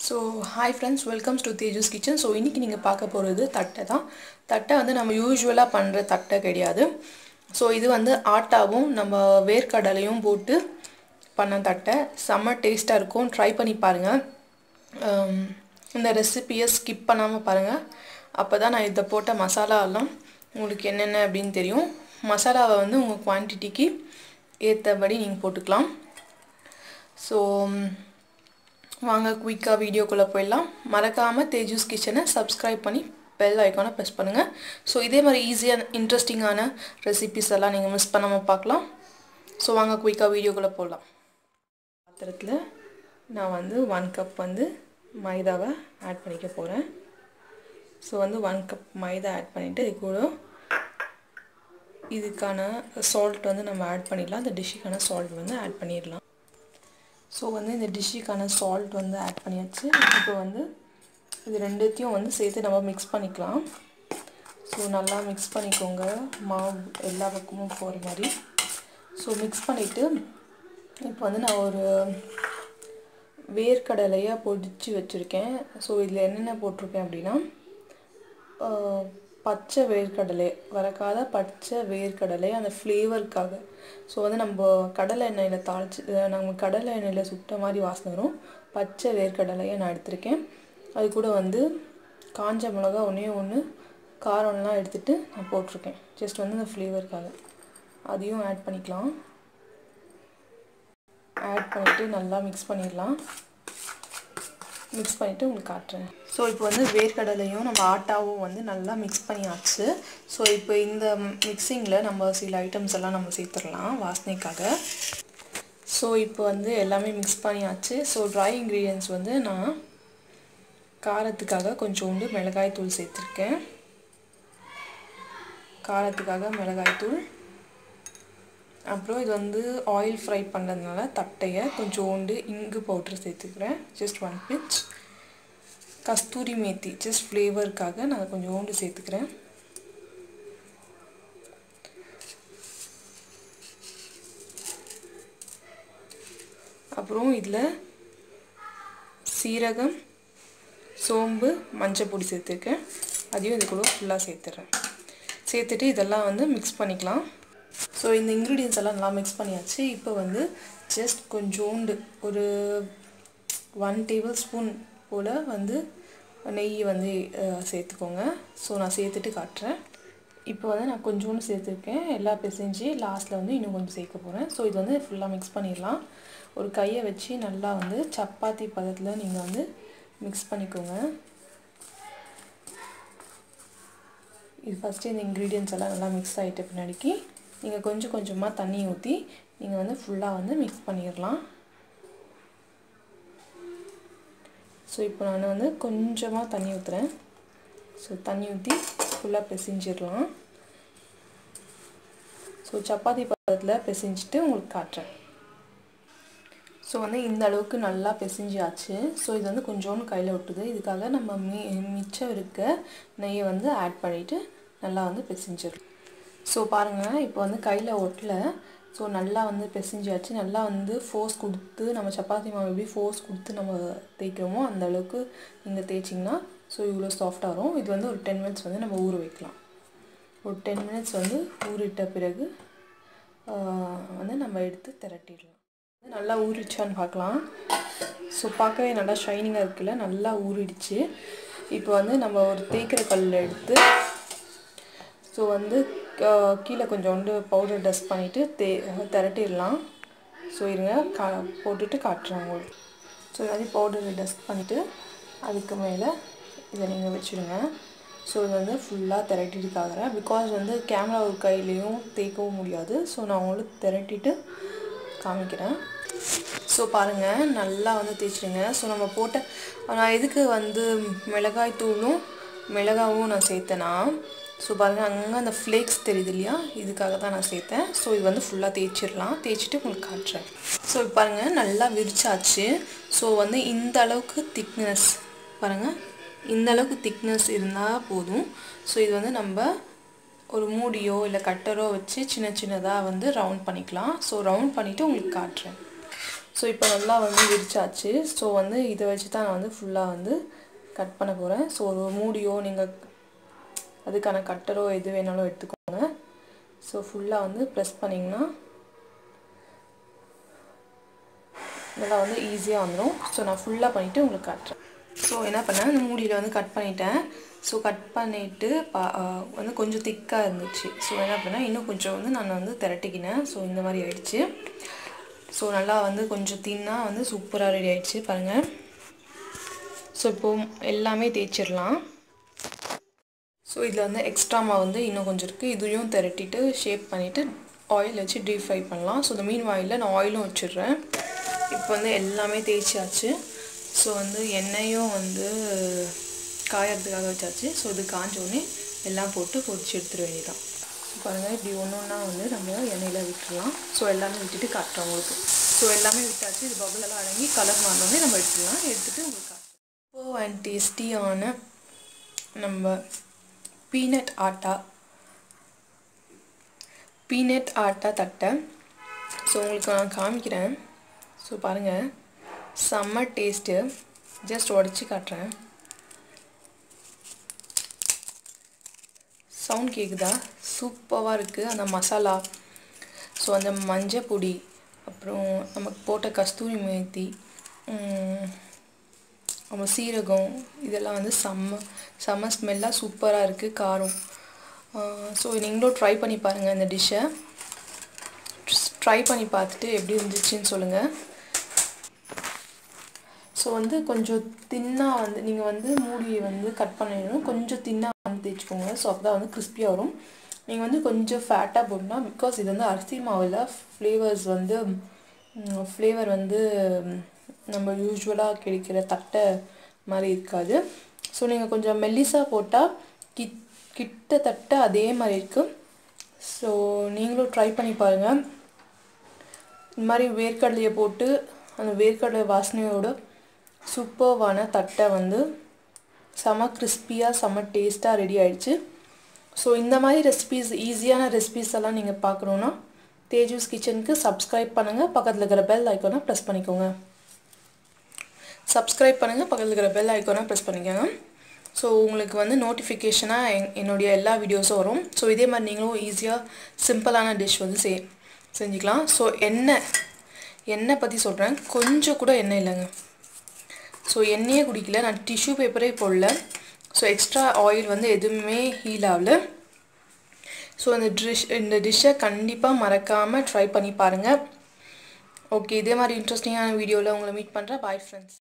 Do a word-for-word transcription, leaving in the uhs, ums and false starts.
So hi friends, welcome to Teju's Kitchen. So இன்னைக்கு நீங்க பார்க்க போறது தட்டை தான். தட்டை வந்து நம்ம யூசுவலா பண்ற தட்டை கிடையாது. So இது வந்து ஆட்டாவும் நம்ம வேர்க்கடலையும் போட்டு பண்ண தட்டை. செம்ம டேஸ்டா இருக்கும். ட்ரை பண்ணி பாருங்க. இந்த ரெசிபியை ஸ்கிப் பண்ணாம பாருங்க. அப்பதான் நான் இத போட்ட மசாலா எல்லாம் உங்களுக்கு என்னென்ன அப்படினு தெரியும். மசாலாவை வந்து உங்க குவாண்டிட்டிக்கு ஏத்தபடி நீங்க போட்டுக்கலாம். So வாங்க குயிக்கா வீடியோக்குள்ள போய்லாம். மறக்காம தேஜூஸ் கிச்சனை சப்ஸ்கிரைப் பண்ணி பெல் ஐகானை பிரஸ் பண்ணுங்க. சோ இதே மாதிரி ஈஸியா இன்ட்ரஸ்டிங்கான ரெசிபீஸ் எல்லாம் நீங்க மிஸ் பண்ணாம பார்க்கலாம். சோ வாங்க குயிக்கா வீடியோக்குள்ள போலாம். பாத்திரத்துல நான் வந்து one கப் வந்து மைதாவை ஆட் பண்ணிக்க போறேன். சோ வந்து one கப் மைதா ஆட் பண்ணிட்டு இது கூட இதுக்கான salt வந்து நம்ம ஆட் பண்ணிடலாம். இந்த டிஷ்க்கான salt வந்து ஆட் பண்ணிரலாம். So வந்து இந்த டிஷ்க்கான salt வந்து ஆட் பண்ணியாச்சு. இப்போ வந்து இது ரெண்டுத்தையும் வந்து சேர்த்து நம்ம mix பண்ணிக்கலாம். சோ நல்லா mix பண்ணிக்கோங்க. மாவு எல்லா பக்கமும் போற மாதிரி. சோ mix பண்ணிட்டு இப்போ வந்து நான் ஒரு வேர்க்கடலையை பொடிச்சு வச்சிருக்கேன். சோ இதுல என்னென்ன போட்டுருக்கேன் அப்படினா பச்சை வேர்க்கடலை, வரகாத பச்சை வேர்க்கடலை அந்த ஃப்ளேவர்க்காக. சோ வந்து நம்ம கடலை எண்ணெயில தாளிச்சு நம்ம கடலை எண்ணெயில சுட்ட மாதிரி வாசனை வரும். பச்சை வேர்க்கடலையை நான் எடுத்துர்க்கேன். அது கூட வந்து காஞ்ச மிளகாய் ஒண்ணே ஒன்னு காரம்லாம் எடுத்துட்டு நான் போட்டுருக்கேன். ஜஸ்ட் வந்து அந்த ஃப்ளேவர்க்காக. அதையும் ஆட் பண்ணிக்கலாம். ஆட் பண்ணிட்டு நல்லா mix பண்ணிரலாம். mix பண்ணிட்டு உங்களுக்கு காட்றேன். சோ இப்போ வந்து வேர்க்கடலையும் நம்ம ஆட்டாவும் வந்து நல்லா mix பண்ணியாச்சு. சோ இப்போ இந்த மிக்ஸிங்ல நம்ம சில ஐட்டம்ஸ் எல்லாம் நம்ம சேர்த்துறலாம் வாசனைக்காக. சோ இப்போ வந்து எல்லாமே mix பண்ணியாச்சு. சோ dry ingredients வந்து நான் காரத்துக்காக கொஞ்சோண்டு மிளகாய் தூள் சேர்த்திருக்கேன். காரத்துக்காக மிளகாய் தூள். அப்புறம் இது வந்து ஆயில் ஃப்ரை பண்றதுனால தட்டைய கொஞ்சோண்டு இங்கு பவுடர் சேர்த்துக்கிறேன். just one pinch. கஸ்தூரி மேத்தி just ஃப்ளேவர்க்காக நான் கொஞ்சோண்டு சேர்த்துக்கிறேன். அப்புறம் இதுல சீரகம், சோம்பு, மஞ்சள் பொடி சேர்த்துக்கிறேன். அதையும் இது கூட ஃபுல்லா சேர்த்துறேன். சேர்த்துட்டு இதெல்லாம் வந்து mix பண்ணிக்கலாம். சோ இந்த ingredients எல்லாம் நல்லா mix பண்ணியாச்சு. இப்போ வந்து just கொஞ்சோண்டு ஒரு one tablespoon போல வந்து நெய் வந்து சேர்த்துக்கோங்க. சோ நான் சேர்த்துட்டு காட்றேன். இப்போ வந்து நான் கொஞ்சோண்டு சேர்த்திருக்கேன். எல்லாம் பிசைஞ்சு லாஸ்ட்ல வந்து இன்னும் கொஞ்சம் சேர்க்க போறேன். சோ இது வந்து ஃபுல்லா mix பண்ணிரலாம். ஒரு கையை வச்சு நல்லா வந்து சப்பாத்தி பதத்துல நீங்க வந்து mix பண்ணிக்கோங்க. இது ஃபர்ஸ்ட் இந்த ingredients எல்லாம் நல்லா mix ஆயிட்ட பின்னாடிக்கு நீங்க கொஞ்சம் கொஞ்சமா தண்ணி ஊத்தி நீங்க வந்து ஃபுல்லா வந்து mix பண்ணிரலாம். சோ இப்போ நான் வந்து கொஞ்சமா தண்ணி ஊத்துறேன். சோ தண்ணி ஊத்தி ஃபுல்லா பிசைஞ்சிரலாம். சோ சப்பாத்தி பதத்துல பிசைஞ்சிட்டு உங்களுக்கு காட்றேன். சோ வந்து இந்த அளவுக்கு நல்லா பிசைஞ்சாச்சு. சோ இது வந்து கொஞ்சோண்டு கையில ஒட்டுது. இதுக்காக நம்ம மிச்சம் இருக்க நெய்யை வந்து ஆட் பண்ணிட்டு நல்லா வந்து பிசைஞ்சிரலாம். சோ பாருங்க இப்போ வந்து கையில ஒட்டல. சோ நல்லா வந்து பிசைஞ்சாச்சு. நல்லா வந்து ஃபோர்ஸ் கொடுத்து நம்ம சப்பாத்தி மாவு எப்படி ஃபோர்ஸ் கொடுத்து நம்ம தேய்க்கிறோமோ அந்த அளவுக்கு நீங்க தேய்ச்சிங்கனா சோ இவ்ளோ சாஃப்ட்டா வரும். இது வந்து ஒரு ten minutes வந்து நம்ம ஊற வைக்கலாம். ஒரு ten minutes வந்து ஊறிட்ட பிறகு வந்து நம்ம எடுத்து திரட்டிடலாம். நல்லா ஊறிச்சான்னு பார்க்கலாம். சோ பார்க்கவே நல்லா ஷைனிங்கா இருக்குல, நல்லா ஊறிடுச்சு. இப்போ வந்து நம்ம ஒரு தேய்க்கிற கல்ல எடுத்து சோ வந்து கீழ கொஞ்சோண்டு பவுடர் டஸ்ட் பண்ணிட்டு திரட்டிடலாம். சோ இருங்க போட்டுட்டு காட்றேன் உங்களுக்கு. சோ அதை பவுடர் டஸ்ட் பண்ணிட்டு அதுக்கு மேல இத நீங்க வெச்சிடுங்க. சோ இது வந்து ஃபுல்லா திரட்டிட்டு காட்றேன். because வந்து கேமரா ஒரு கையிலயும் தேய்க்கவும் முடியாது. சோ நான் உங்களுக்கு திரட்டிட்டு காமிக்கிறேன். சோ பாருங்க நல்லா வந்து தேய்ச்சிடுங்க. சோ நம்ம போட்ட நான் எதுக்கு வந்து மிளகாய் தூளும் மிளகாவும் நான் சேர்த்தேனா சோ பாருங்க அங்க அந்த flakes தெரியுது இல்லையா, இதுக்காக தான் நான் சேர்த்தேன். சோ இது வந்து ஃபுல்லா தேய்ச்சிரலாம். தேய்ச்சிட்டு உங்களுக்கு காட்றேன். சோ இப்போ பாருங்க நல்லா விரிச்சாச்சு. சோ வந்து இந்த அளவுக்கு thickness பாருங்க, இந்த அளவுக்கு thickness இருந்தா போதும். சோ இது வந்து நம்ம ஒரு மூடியோ இல்ல கட்டரோ வச்சு சின்ன சின்னதா வந்து ரவுண்ட் பண்ணிக்கலாம். சோ ரவுண்ட் பண்ணிட்டு உங்களுக்கு காட்றேன். ஸோ இப்போ நல்லா வந்து விரிச்சாச்சு. ஸோ வந்து இதை வச்சு தான் நான் வந்து ஃபுல்லாக வந்து கட் பண்ண போகிறேன். ஸோ ஒரு மூடியோ நீங்கள் அதுக்கான கட்டரோ எது வேணாலும் எடுத்துக்கோங்க. ஸோ ஃபுல்லாக வந்து ப்ரெஸ் பண்ணிங்கன்னா நல்லா வந்து ஈஸியாக வந்துடும். ஸோ நான் ஃபுல்லாக பண்ணிவிட்டு உங்களுக்கு காட்டுறேன். ஸோ என்ன பண்ணேன், இந்த மூடியில் வந்து கட் பண்ணிட்டேன். ஸோ கட் பண்ணிவிட்டு பா வந்து கொஞ்சம் திக்காக இருந்துச்சு. ஸோ என்ன பண்ணேன், இன்னும் கொஞ்சம் வந்து நான் வந்து திரட்டிக்கினேன். ஸோ இந்த மாதிரி ஆயிடுச்சு. ஸோ நல்லா வந்து கொஞ்சம் தின்னாக வந்து சூப்பராக ரெடி ஆகிடுச்சு பாருங்கள். ஸோ இப்போது எல்லாமே தேய்ச்சிடலாம். ஸோ இதில் வந்து எக்ஸ்ட்ரா மாவு வந்து இன்னும் கொஞ்சம் இருக்குது. இதையும் திரட்டிட்டு ஷேப் பண்ணிவிட்டு ஆயில் வச்சு டீப் ஃப்ரை பண்ணலாம். ஸோ இந்த மீன் ஆயிலில் நான் ஆயிலும் வச்சிடுறேன். இப்போ வந்து எல்லாமே தேய்ச்சியாச்சு. ஸோ வந்து எண்ணெயும் வந்து காயறதுக்காக வச்சாச்சு. ஸோ இது காஞ்சோடனே எல்லாம் போட்டு பொரிச்சு எடுத்துட வேண்டியதான். ஸோ பாருங்கள், இப்படி ஒன்று ஒன்றா வந்து நம்ம எண்ணெயில் விட்டுடலாம். ஸோ எல்லாமே விட்டுட்டு காட்டுறோம் உங்களுக்கு. ஸோ எல்லாமே விட்டாச்சு. இது பபுள் எல்லாம் அடங்கி கலர் மாறினோடனே நம்ம எடுத்துடலாம். எடுத்துகிட்டு உங்களுக்கு காட்டுறோம். இப்போ அண்ட் டேஸ்டியான நம்ம பீனட் ஆட்டா பீனட் ஆட்டா தட்டை ஸோ உங்களுக்கு நான் காமிக்கிறேன். ஸோ பாருங்கள், செம்ம டேஸ்ட்டு. ஜஸ்ட் உடச்சி காட்டுறேன். சவுண்ட் கேட்குதா? சூப்பராக இருக்குது அந்த மசாலா. ஸோ அந்த மஞ்சள் பொடி, அப்புறம் நமக்கு போட்ட கஸ்தூரி மேத்தி, அப்புறம் சீரகம், இதெல்லாம் வந்து செம்ம செம்ம ஸ்மெல்லாக சூப்பராக இருக்குது. காரம். ஸோ நீங்களும் ட்ரை பண்ணி பாருங்கள். இந்த டிஷ்ஷை ட்ரை பண்ணி பார்த்துட்டு எப்படி இருந்துச்சுன்னு சொல்லுங்கள். ஸோ வந்து கொஞ்சம் தின்னாக வந்து நீங்கள் வந்து மூடியை வந்து கட் பண்ணிடணும். கொஞ்சம் தின்னாக வந்து தேய்ச்சிக்கோங்க. ஸோ அப்போ தான் வந்து கிறிஸ்பியாக வரும். நீங்கள் வந்து கொஞ்சம் ஃபேட்டாக போடணும்னா, பிகாஸ் இது வந்து அரிசி மாவில் ஃப்ளேவர்ஸ் வந்து ஃப்ளேவர் வந்து நம்ம யூஸ்வலாக கிடைக்கிற தட்டை மாதிரி இருக்காது. ஸோ நீங்கள் கொஞ்சம் மெல்லிஸாக போட்டால் கிட் கிட்டத்தட்ட அதே மாதிரி இருக்குது. ஸோ நீங்களும் ட்ரை பண்ணி பாருங்கள். இந்த மாதிரி வேர்க்கடலையை போட்டு அந்த வேர்க்கடலை வாசனையோட சூப்பர்வான தட்டை வந்து செம கிறிஸ்பியாக செம டேஸ்ட்டாக ரெடி ஆகிடுச்சு. ஸோ இந்த மாதிரி ரெசிபீஸ், ஈஸியான ரெசிபீஸ் எல்லாம் நீங்கள் பார்க்கணுன்னா தேஜூஸ் கிச்சனுக்கு சப்ஸ்கிரைப் பண்ணுங்கள். பக்கத்தில் இருக்கிற பெல் ஐக்கானை ப்ரெஸ் பண்ணிக்கோங்க. சப்ஸ்கிரைப் பண்ணுங்கள். பக்கத்தில் இருக்கிற பெல் ஐக்கானை ப்ரெஸ் பண்ணிக்கோங்க. ஸோ உங்களுக்கு வந்து நோட்டிஃபிகேஷனாக என் என்னுடைய எல்லா வீடியோஸும் வரும். ஸோ இதே மாதிரி நீங்களும் ஈஸியாக சிம்பிளான டிஷ் வந்து செய் செஞ்சுக்கலாம். ஸோ எண்ணெய் எண்ணெய் பற்றி சொல்கிறேன். கொஞ்சம் கூட எண்ணெய் இல்லைங்க. ஸோ எண்ணெயே குடிக்கல. நான் டிஷ்யூ பேப்பரே போடல. ஸோ எக்ஸ்ட்ரா ஆயில் வந்து எதுவுமே ஹீல் ஆகல. ஸோ இந்த டிஷ் இந்த டிஷ்ஷை கண்டிப்பாக மறக்காமல் ட்ரை பண்ணி பாருங்கள். ஓகே, இதே மாதிரி இன்ட்ரெஸ்டிங்கான வீடியோவில் உங்களை மீட் பண்ணுறேன். Bye friends.